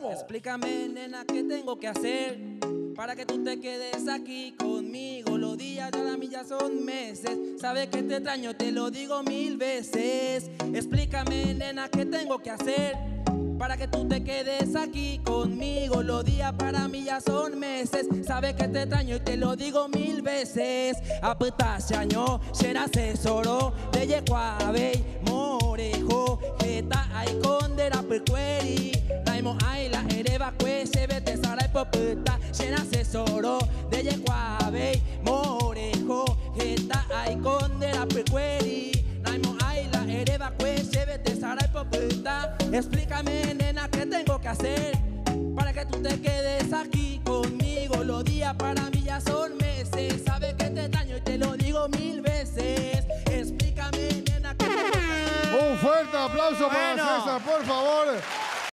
¿Cómo? Explícame, nena, qué tengo que hacer para que tú te quedes aquí conmigo. Los días de la milla son meses. Sabes que te extraño, te lo digo 1000 veces. Explícame, nena, qué tengo que hacer para que tú te quedes aquí conmigo. Los días para mí ya son meses. Sabes que te extraño y te lo digo 1000 veces. Aputaciono, será asesoro, de Quavey, Morejo, Geta, ay, condera, percueri. Naimo, ay, la ereba, cuese, vete, sara, y poputa, será asesoro, de Quavey, Morejo, Geta, ay, condera, percueri. Naimo, ay, la ereba, cuese, vete, sara, y poputa. Explícame, nena, qué tengo que hacer para que tú te quedes aquí conmigo. Los días para mí ya son meses. Sabes que te extraño y te lo digo 1000 veces. Explícame, nena, qué tengo que hacer. Un fuerte aplauso para Bueno. César, por favor.